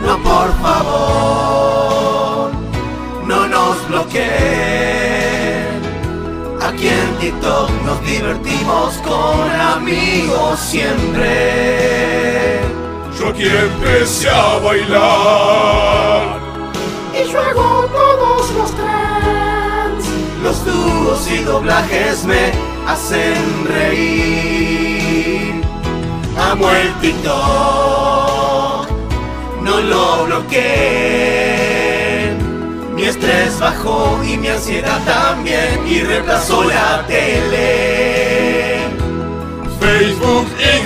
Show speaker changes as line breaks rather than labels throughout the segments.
No, por favor, no nos bloqueen. Aquí en TikTok nos divertimos con amigos siempre.
Yo aquí empecé a bailar
Y luego todos los trends, los dúos y doblajes me hacen reír. Amo el TikTok, no lo bloqueen. Mi estrés bajó y mi ansiedad también, y reemplazó la tele.
Facebook,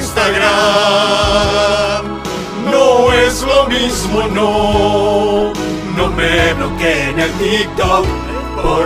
Instagram, no es lo mismo, no.
No me bloqueen el TikTok, por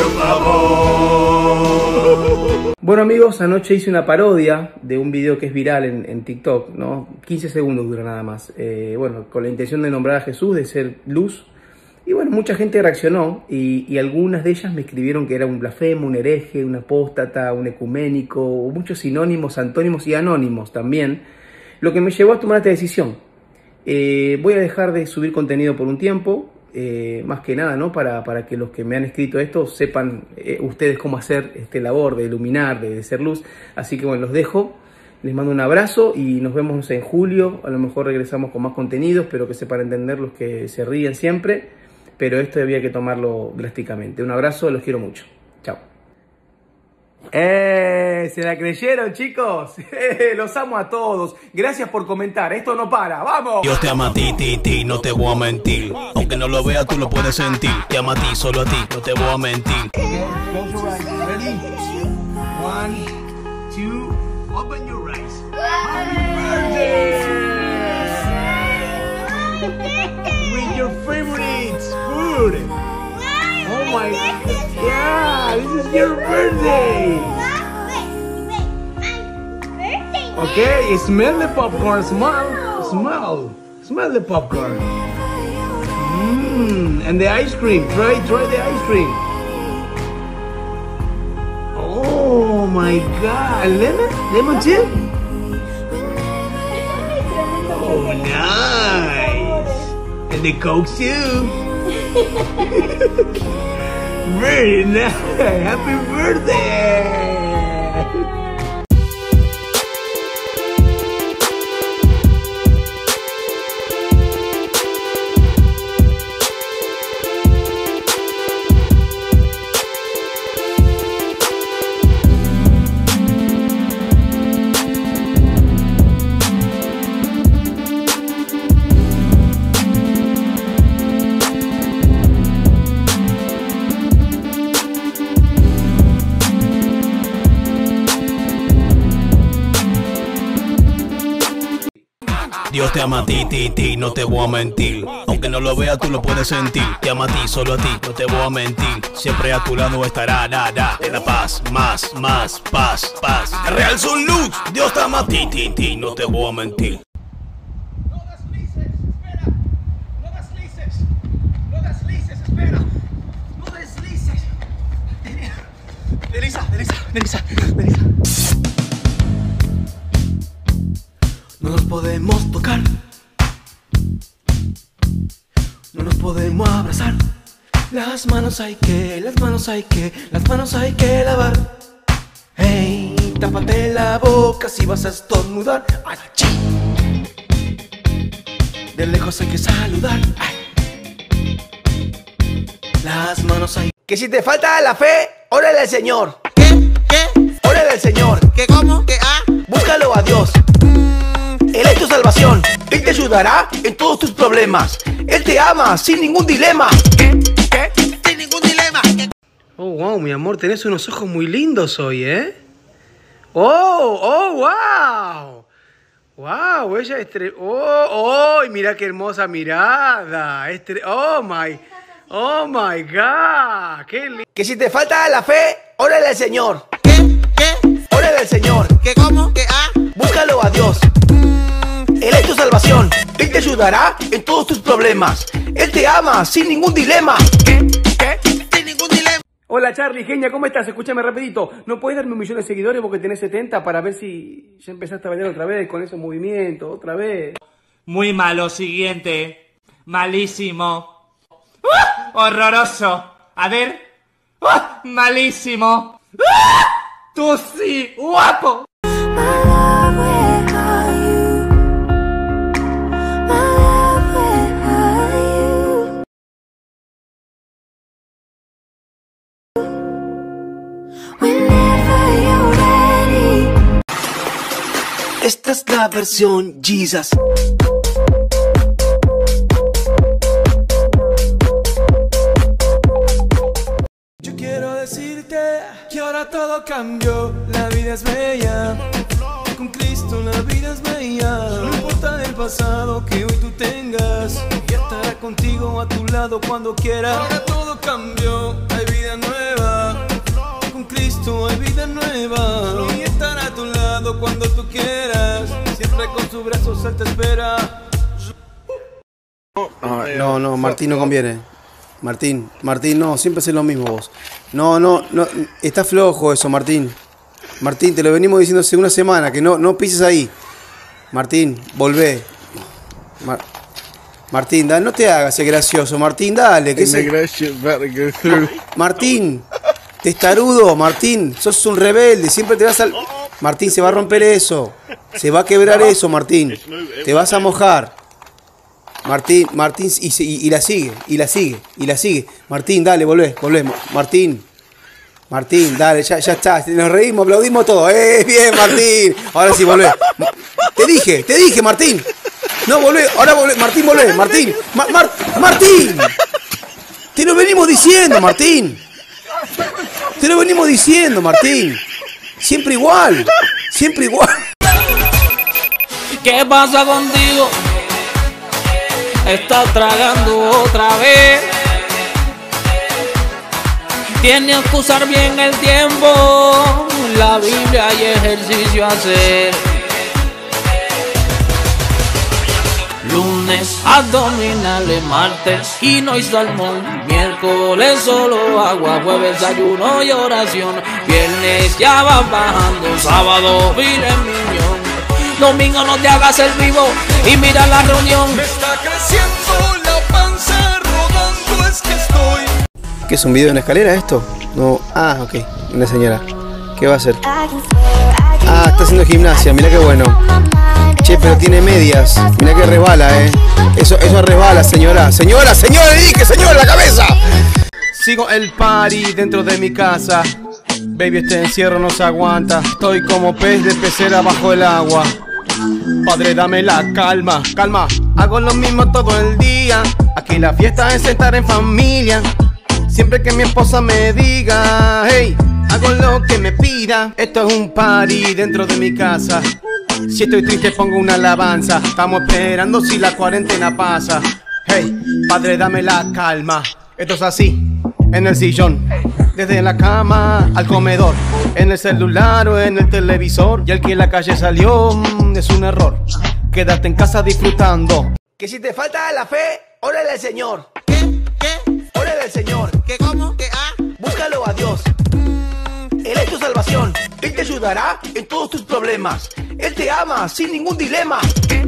favor.
Bueno amigos, anoche hice una parodia de un video que es viral en TikTok, ¿no? 15 segundos dura nada más. Bueno, con la intención de nombrar a Jesús, de ser luz. Y bueno, mucha gente reaccionó y algunas de ellas me escribieron que era un blasfemo, un hereje, un apóstata, un ecuménico, muchos sinónimos, antónimos y anónimos también. Lo que me llevó a tomar esta decisión. Voy a dejar de subir contenido por un tiempo. Más que nada, ¿no? Para que los que me han escrito esto sepan ustedes cómo hacer esta labor de iluminar, de ser luz. Así que bueno, los dejo, les mando un abrazo y nos vemos en julio. A lo mejor regresamos con más contenido, espero que sepan entender los que se ríen siempre, pero esto había que tomarlo drásticamente. Un abrazo, los quiero mucho. Chao. ¿Se la creyeron, chicos? Los amo a todos. Gracias por comentar. Esto no para. ¡Vamos!
Dios te ama a ti, no te voy a mentir. Aunque no lo veas, tú lo puedes sentir. Te ama a ti, solo a ti, no te voy a mentir.
Close your eyes. Ready? 1, 2, open your eyes. Happy birthday! With your favorite food. Oh my God. Yeah, this is your birthday. Okay, smell the popcorn. Smell the popcorn. And the ice cream. Try the ice cream. Oh my God, lemon too. Oh, nice. And the Coke too. Very nice. Happy birthday.
Dios te ama a ti, no te voy a mentir. Aunque no lo veas, tú lo puedes sentir. Te ama a ti, solo a ti, no te voy a mentir. Siempre a tu lado estará, te da paz, más, paz. Real Son Luz, Dios te ama a ti, no te voy a mentir.
No deslices, espera. No deslices. No deslices, espera. No deslices. Delisa.
No nos podemos tocar, no nos podemos abrazar. Las manos hay que lavar. Hey, tápate la boca si vas a estornudar. ¡Achí! De lejos hay que saludar. ¡Ay! Las manos hay. Que si te falta la fe, órale al Señor.
¿Qué?
Órale al Señor.
¿Qué cómo? ¿Qué
Búscalo a Dios. Él es tu salvación. Él te ayudará en todos tus problemas. Él te ama sin ningún dilema.
¿Qué? Sin ningún dilema.
Oh, wow, mi amor, tenés unos ojos muy lindos hoy, ¿eh? Wow. Wow, ella es... mira qué hermosa mirada. Oh my God. Qué lindo.
Que si te falta la fe, órale al Señor.
¿Qué?
Órale al Señor.
¿Qué cómo? ¿Qué
Búscalo a Dios. Él es tu salvación. Él te ayudará en todos tus problemas. Él te ama sin ningún dilema.
¿Qué? Sin ningún dilema.
Hola Charlie, genia, ¿cómo estás? Escúchame rapidito. ¿No puedes darme 1 millón de seguidores porque tenés 70 para ver si ya empezaste a bailar otra vez con esos movimientos, otra vez?
Muy malo, siguiente. Malísimo. Horroroso. A ver. Malísimo. Tú sí, guapo.
Esta es la versión Jesus.
Yo quiero decirte que ahora todo cambió. La vida es bella. Con Cristo la vida es bella. No importa el pasado que hoy tú tengas, y estará contigo a tu lado cuando quieras. Ahora todo cambió, hay vida nueva. Con Cristo hay vida nueva, y estará a tu lado cuando tú quieras. Siempre con sus brazos Él te espera.
No, Martín, no conviene. Martín, no, siempre haces lo mismo vos. No, está flojo eso, Martín. Martín, te lo venimos diciendo hace una semana, que no pises ahí. Martín, volvé. Martín, no te hagas el gracioso, Martín, dale. Martín, testarudo, Martín, sos un rebelde, siempre te vas al... Martín, se va a romper eso, se va a quebrar eso, Martín, te vas a mojar. Martín, y la sigue. Martín, dale, volvé. Martín, dale, ya está. Nos reímos, aplaudimos todo. Bien, Martín. Ahora sí, volvé. Te dije, Martín. No, volvé, ahora volvé. Martín, volvé. Martín. Martín. Te lo venimos diciendo, Martín. Siempre igual.
¿Qué pasa contigo? Estás tragando otra vez. Tienes que usar bien el tiempo. La Biblia y ejercicio a hacer. Lunes abdominales, martes y no hay salmón. Miércoles solo agua, jueves ayuno y oración. Viernes ya vas bajando, sábado filet mignon. Domingo no te hagas el vivo y mira la reunión.
Me está creciendo la panza, rodando es que estoy.
¿Qué es un video en escalera esto? No, ok, una señora. ¿Qué va a hacer? Está haciendo gimnasia, mirá qué bueno. Che, pero tiene medias. Mirá que resbala, Eso resbala, señora. Señora, le dije, señora, la cabeza. Sigo el party dentro de mi casa. Baby, este encierro no se aguanta. Estoy como pez de pecera bajo el agua. Padre, dame la calma. Hago lo mismo todo el día. Aquí la fiesta es estar en familia. Siempre que mi esposa me diga, hey, hago lo que me pida. Esto es un party dentro de mi casa. Si estoy triste pongo una alabanza. Estamos esperando si la cuarentena pasa. Hey, padre, dame la calma. Esto es así, en el sillón, desde la cama al comedor, en el celular o en el televisor. Y el que en la calle salió, es un error. Quédate en casa disfrutando.
Que si te falta la fe, órale al Señor.
¿Qué?
Órale al Señor.
¿Qué cómo? ¿Qué
Búscalo a Dios. Él es tu salvación. Él te ayudará en todos tus problemas. Él te ama sin ningún dilema.